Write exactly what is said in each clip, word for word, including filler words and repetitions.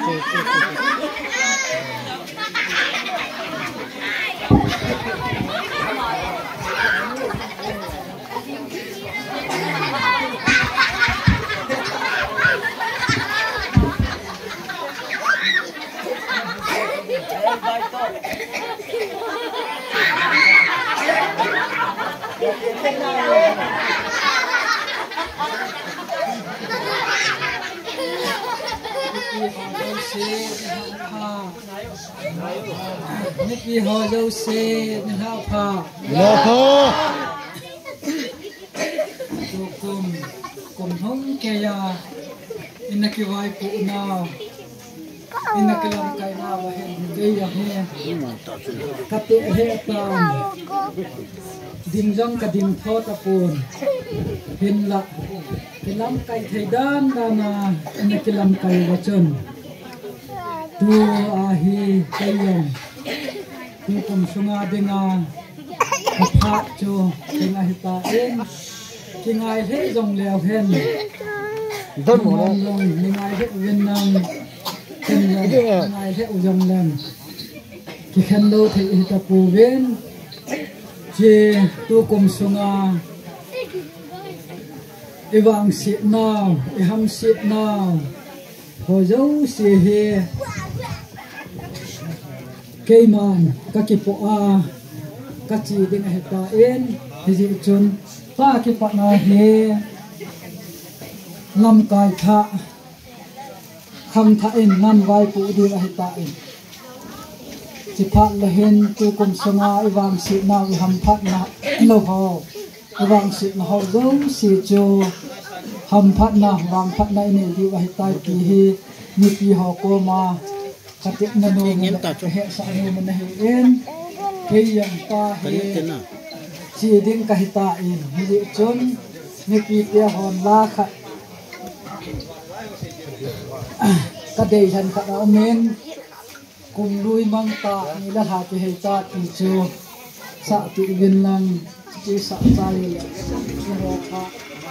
Niki ho dâu xe nên hao phà lo pho tu kum kum hong kaya inaki vai pu na inaki lam kai na ba he kaya he kape he ta dim jong ka dim tho ta pun hin la kilam kai thai dan da na inaki lam kai wa chun tu a hi kayong tu kum sunga dinga pha cho dinga hita en kingai he jong leo hen don mo long ningai he wen nang ken ningai he ujong lem ki khen do thei hita pu wen je tu kum sunga iwang si now iham si now ho zo si he cây man các cái bộ a các chị đến hệ ta en thì dị chun ta cái bạn nào he làm cài thạ khăm thạ en nam vai phụ đi hệ ta en chỉ phát là hen tu cùng sanga vàng sĩ nào hầm phát na lâu ho vàng sĩ nào ho giống sĩ cho hầm phát na vàng phát này này đi hệ ta kỳ he như kỳ họ cô mà các tiệm nano mình hệ sa nano mình hệ en cái yang ta hệ chỉ đến cái ta en như chốn như kỳ tia hòn la khát các đề hành các đạo men cùng nuôi mang ta như là hạt cái hệ ta thì chưa sa tự viên lang chỉ sa trái là nó khá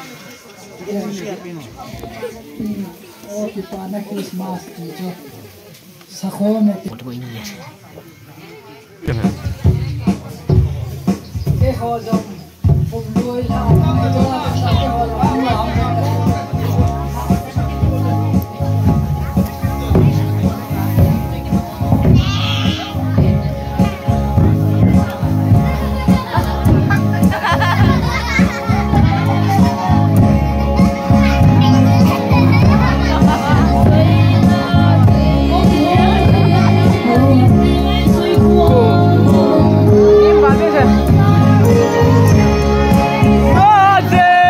oh kita na Christmas thì chưa sa kho mo cái họ dòng cùng nuôi là cái họ dòng làm Ate!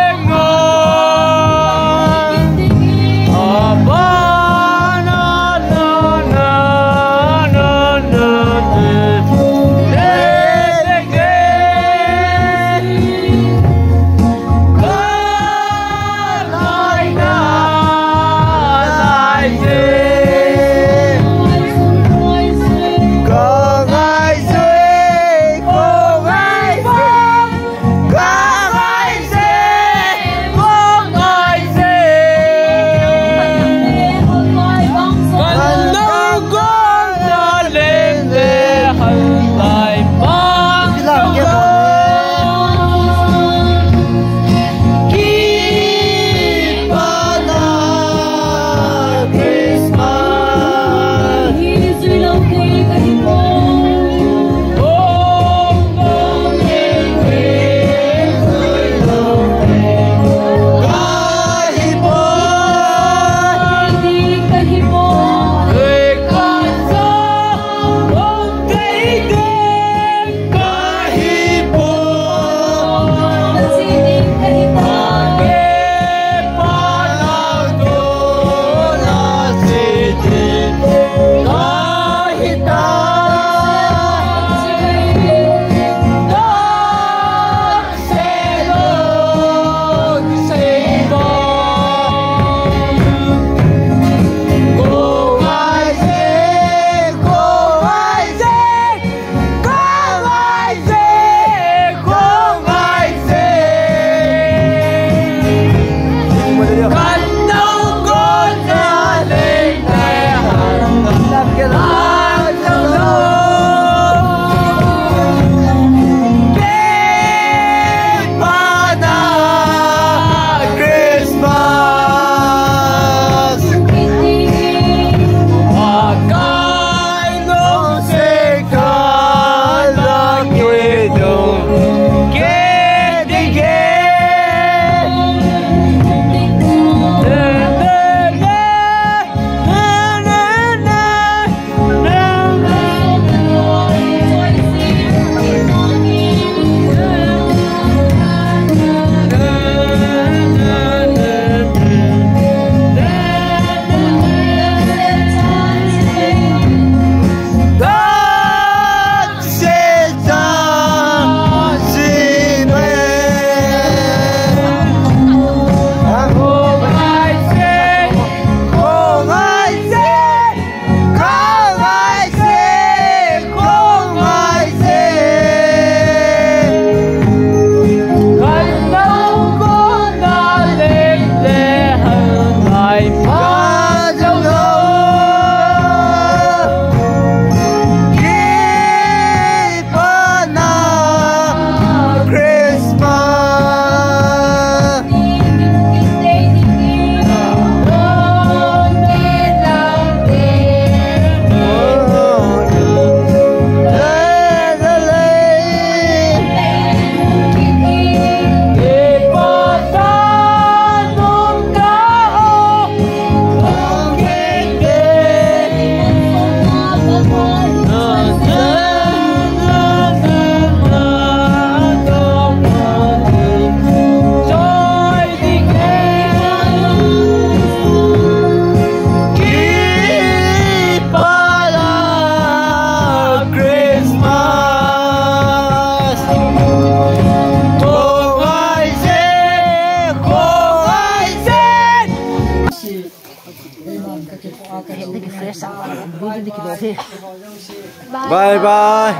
Bye bye.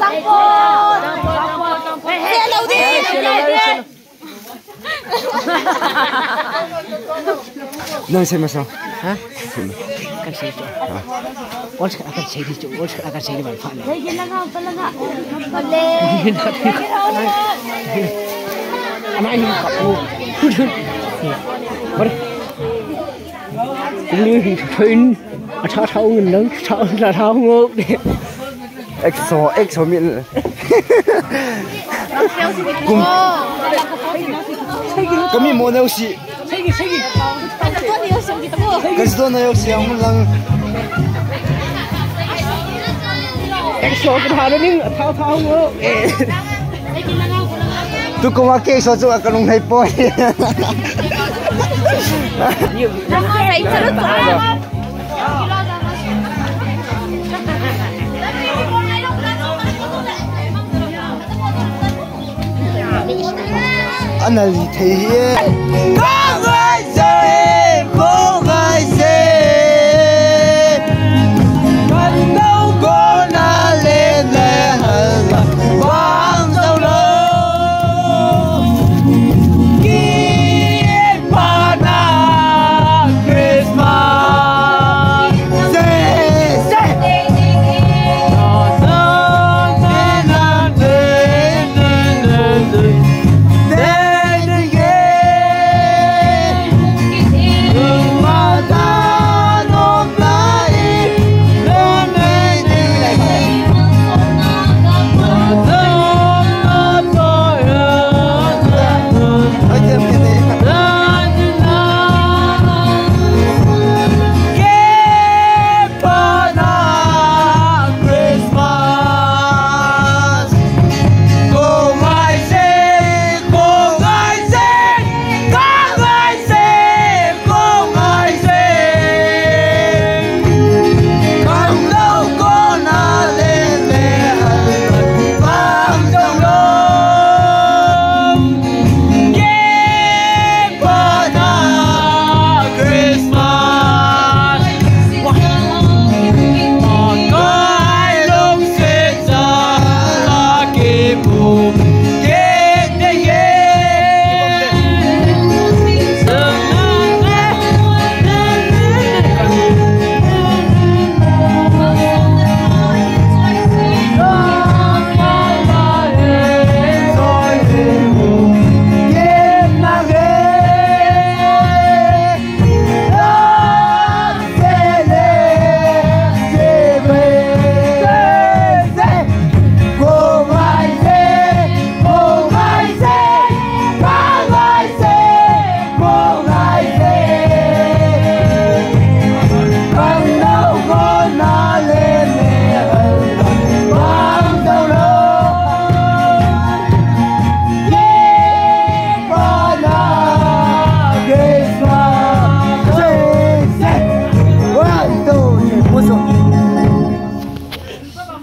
Nang xem mà sao? Hả? Cái gì chứ? Ôi cái cái gì chứ? Ôi cái cái gì mà phải? Đây cái lăng không? Lăng ạ? Không lên. Anh ấy cặp luôn. Bớt. Như hình phim. Thao thao người lớn, thao là thao ngốc đi. Exo exo miệng. Cùng. Kami mau na usi. Sige sige. Kasi na usi ang lang. Exo cái thao ni thao thao ngốc. Tu kung aki exo tu akan nung hay po. Anh là gì thì